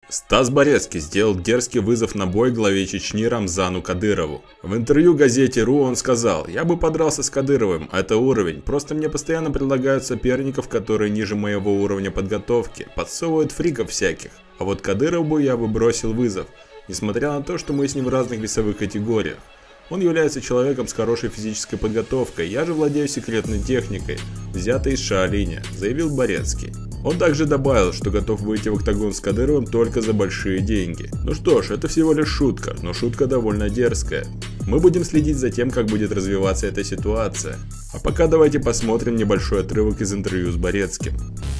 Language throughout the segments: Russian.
Стас Борецкий сделал дерзкий вызов на бой главе Чечни Рамзану Кадырову. В интервью газете РУ он сказал: «Я бы подрался с Кадыровым, это уровень, просто мне постоянно предлагают соперников, которые ниже моего уровня подготовки, подсовывают фриков всяких. А вот Кадырову я бы бросил вызов, несмотря на то, что мы с ним в разных весовых категориях. Он является человеком с хорошей физической подготовкой, я же владею секретной техникой, взятой из Шаолиня», заявил Борецкий. Он также добавил, что готов выйти в октагон с Кадыровым только за большие деньги. Ну что ж, это всего лишь шутка, но шутка довольно дерзкая. Мы будем следить за тем, как будет развиваться эта ситуация. А пока давайте посмотрим небольшой отрывок из интервью с Борецким.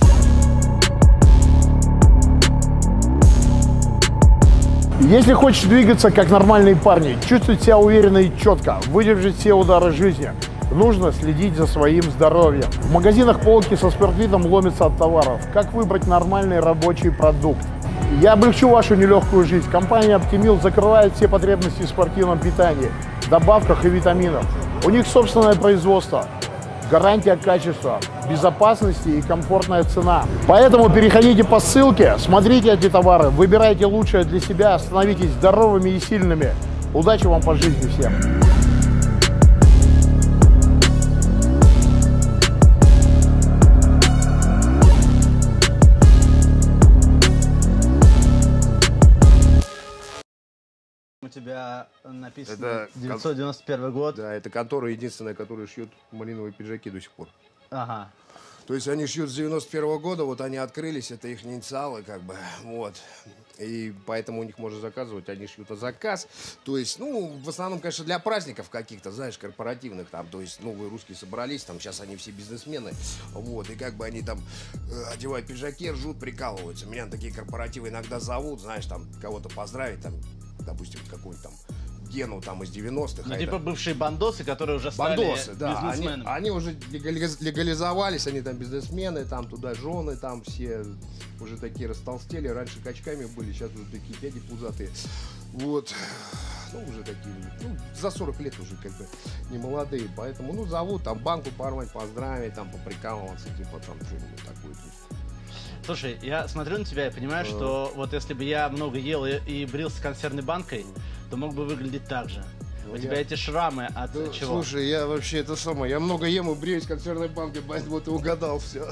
Если хочешь двигаться как нормальные парни, чувствовать себя уверенно и четко, выдержать все удары жизни, нужно следить за своим здоровьем. В магазинах полки со спиртвитом ломятся от товаров. Как выбрать нормальный рабочий продукт? Я облегчу вашу нелегкую жизнь. Компания Optimil закрывает все потребности в спортивном питании, добавках и витаминах. У них собственное производство, гарантия качества, безопасности и комфортная цена. Поэтому переходите по ссылке, смотрите эти товары, выбирайте лучшее для себя, становитесь здоровыми и сильными. Удачи вам по жизни всем! У тебя написано 991 год. Да, это контора единственная, которая шьет малиновые пиджаки до сих пор. Ага. То есть они шьют с 91 года, вот они открылись, это их инициалы, как бы, вот. И поэтому у них можно заказывать, они шьют на заказ. То есть, ну, в основном, конечно, для праздников каких-то, знаешь, корпоративных там. То есть, ну, вы русские собрались, там, сейчас они все бизнесмены, вот. И как бы они там одевают пиджаки, ржут, прикалываются. Меня на такие корпоративы иногда зовут, знаешь, там, кого-то поздравить, там, допустим, какой-нибудь там Гену там из 90-х. Ну, типа бывшие бандосы, которые уже стали бизнесменами. Да, они уже легализовались, они там бизнесмены, там туда жены, там все уже такие растолстели. Раньше качками были, сейчас уже такие дяди пузатые. Вот. Ну, уже такие, ну, за 40 лет уже как бы не молодые. Поэтому, ну, зовут там банку порвать, поздравить, там поприкалываться, типа там что-нибудь такое. Слушай, я смотрю на тебя и понимаю, что вот если бы я много ел и брился консервной банкой, то мог бы выглядеть так же. У тебя эти шрамы от чего? Слушай, я вообще это самое, я много ем и бреюсь консервной банкой, вот и угадал все.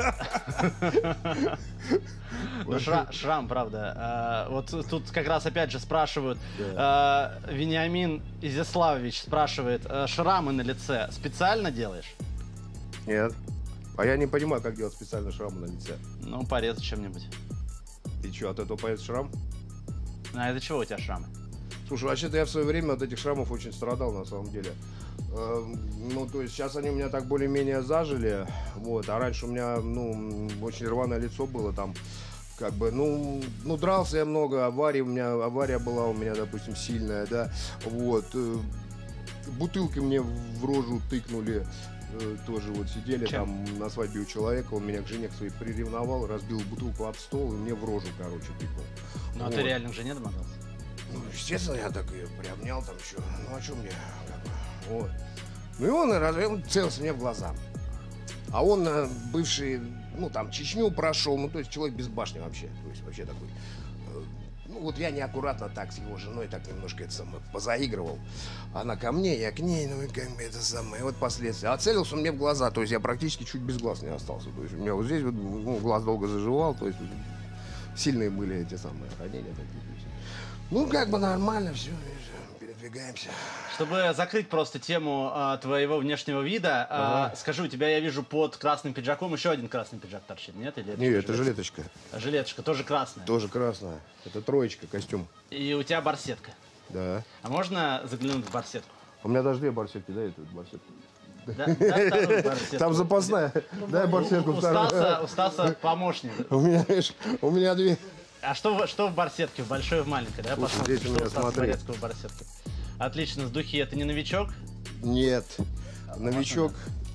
Ну, шрам, правда. Вот тут как раз опять же спрашивают, Вениамин Изяславович спрашивает, шрамы на лице специально делаешь? Нет. А я не понимаю, как делать специально шрамы на лице. Ну, порезать чем-нибудь. И что, от этого появится шрам? А это чего у тебя шрамы? Слушай, вообще-то я в свое время от этих шрамов очень страдал, на самом деле. Ну, то есть сейчас они у меня так более-менее зажили, вот. А раньше у меня, ну, очень рваное лицо было там. Как бы, ну, дрался я много, авария была у меня, допустим, сильная, да. Вот. Бутылкой мне в рожу тыкнули. Тоже вот сидели там на свадьбе у человека, он меня к жене своей приревновал, разбил бутылку об стол и мне в рожу, короче, тыкнул. Ну, вот. А ты реально к жене домогался? Ну, естественно, я так ее приобнял там еще. Ну, а что мне? Как бы, вот. Ну, и он целился мне в глаза. А он бывший, ну, там, Чечню прошел, ну, то есть человек без башни вообще. То есть вообще такой. Ну, вот я неаккуратно так с его женой так немножко это самое позаигрывал. Она ко мне, я к ней, ну и как бы это самое. Вот последствия. А целился он мне в глаза, то есть я практически чуть без глаз не остался. То есть у меня вот здесь вот, ну, глаз долго заживал, то есть сильные были эти самые ранения такие. Ну, как бы нормально все, передвигаемся. Чтобы закрыть просто тему твоего внешнего вида, скажи, у тебя, я вижу, под красным пиджаком еще один красный пиджак торчит, нет? Или нет, это жилеточка. Жилеточка, тоже красная? Тоже красная. Это троечка, костюм. И у тебя барсетка? Да. А можно заглянуть в барсетку? У меня даже две барсетки, да, это барсетка. Да, там запасная. Дай барсетку. У Стаса помощник. У меня две. А что в барсетке? В большой и в маленькой? Да? Здесь у меня, смотри. В барсетке. Отлично, с духи это не новичок? Нет, новичок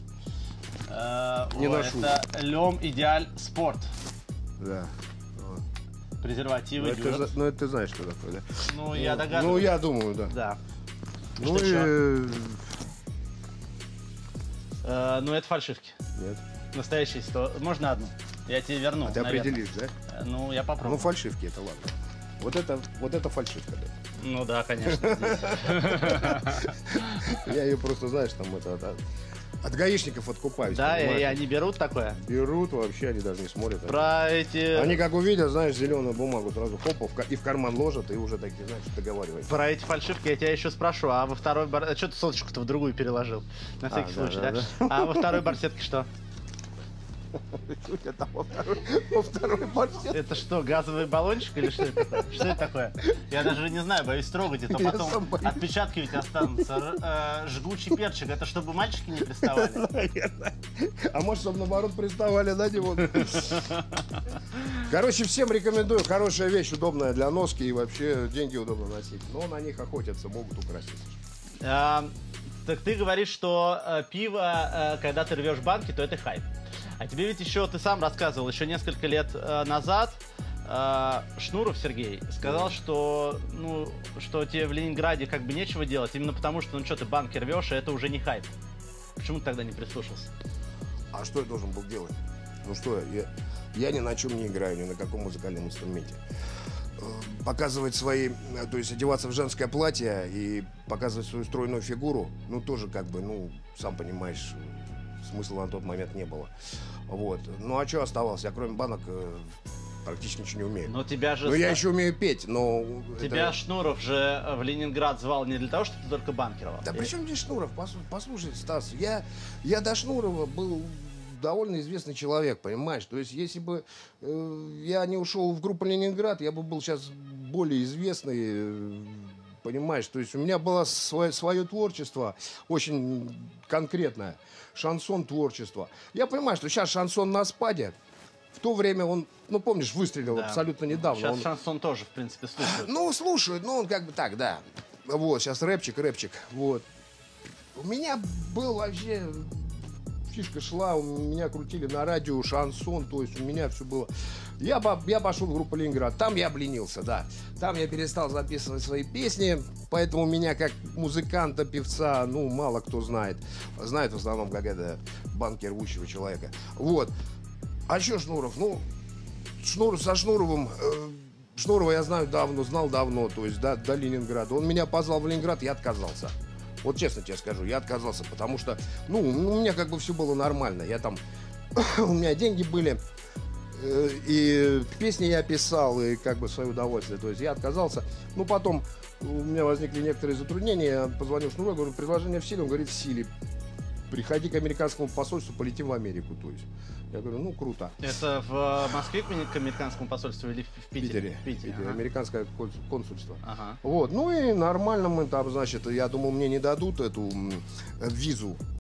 не ношу. Это Лем Идеаль Спорт. Да. Презервативы. Ну, это ты знаешь, что такое, да? Ну, я догадываюсь. Ну, я думаю, да. Да. Ну, и... Ну, это фальшивки. Нет. Настоящие 100. Можно одну? Я тебе верну. А ты определишь, да? Ну, я попробую. Ну, фальшивки это ладно. Вот это фальшивка, да. Ну да, конечно. Я ее просто, знаешь, там от гаишников откупаюсь. Да, и понимаешь? они берут такое? Берут вообще, они даже не смотрят. Про эти... Они как увидят, знаешь, зеленую бумагу сразу хоп, и в карман ложат, и уже такие, знаешь, договариваются. Про эти фальшивки я тебя еще спрошу, а во второй бар... Что ты соточку-то в другую переложил? На всякий случай, да? А во второй барсетке что? Во второй барсетке. Это что, газовый баллончик или что это такое? Что это такое? Я даже не знаю, боюсь трогать, это Я потом сам боюсь. отпечатки ведь останутся. Жгучий перчик, это чтобы мальчики не приставали? Наверное. А может, чтобы наоборот приставали, да, Димон? Короче, всем рекомендую. Хорошая вещь, удобная для носки и вообще деньги удобно носить. Но на них охотятся, могут украситься. Так ты говоришь, что пиво, когда ты рвешь банки, то это хайп. А тебе ведь еще, ты сам рассказывал, еще несколько лет назад Шнуров Сергей сказал, что, ну, что тебе в Ленинграде как бы нечего делать, именно потому что, ну что, ты банки рвешь, и это уже не хайп. Почему ты тогда не прислушался? А что я должен был делать? Ну что, я ни на чем не играю, ни на каком музыкальном инструменте. Показывать свои, то есть одеваться в женское платье и показывать свою стройную фигуру, ну тоже как бы, ну, сам понимаешь, смысла на тот момент не было. Вот. Ну а что оставалось? Я кроме банок практически ничего не умею. Но тебя же... Ну я еще умею петь, но... Тебя это... Шнуров же в Ленинград звал не для того, чтобы ты только банки рвал. Да при чем здесь Шнуров? Послушай, Стас, я до Шнурова был довольно известный человек, понимаешь? То есть если бы я не ушел в группу Ленинград, я бы был сейчас более известный, понимаешь? То есть у меня было свое творчество, очень конкретное, шансон творчество. Я понимаю, что сейчас шансон на спаде. В то время он, ну помнишь, выстрелил Да. абсолютно недавно. Сейчас Он... шансон тоже, в принципе, слушают. Ну, слушают, ну он как бы так, да. Вот, сейчас рэпчик, вот. У меня был вообще... Фишка шла, у меня крутили на радио шансон, то есть у меня все было. Я пошел в группу Ленинград, там я обленился, да. Там я перестал записывать свои песни, поэтому меня как музыканта, певца, ну, мало кто знает. Знает в основном как это банки рвущего человека. Вот. А что Шнуров? Ну, со Шнуровым... Шнурова я знал давно, то есть до Ленинграда. Он меня позвал в Ленинград, я отказался. Вот честно тебе скажу, я отказался, потому что, ну, у меня как бы все было нормально. Я там, у меня деньги были, и песни я писал, и как бы в свое удовольствие. То есть я отказался. Ну, потом у меня возникли некоторые затруднения. Я позвонил Шнурову, говорю, предложение в силе. Он говорит, в силе. Приходи к американскому посольству, полетим в Америку. То есть я говорю, ну, круто. Это в Москве к американскому посольству или в Питере? В Питере. Ага. Американское консульство. Ага. Вот, ну и нормально мы там, значит, я думал, мне не дадут эту визу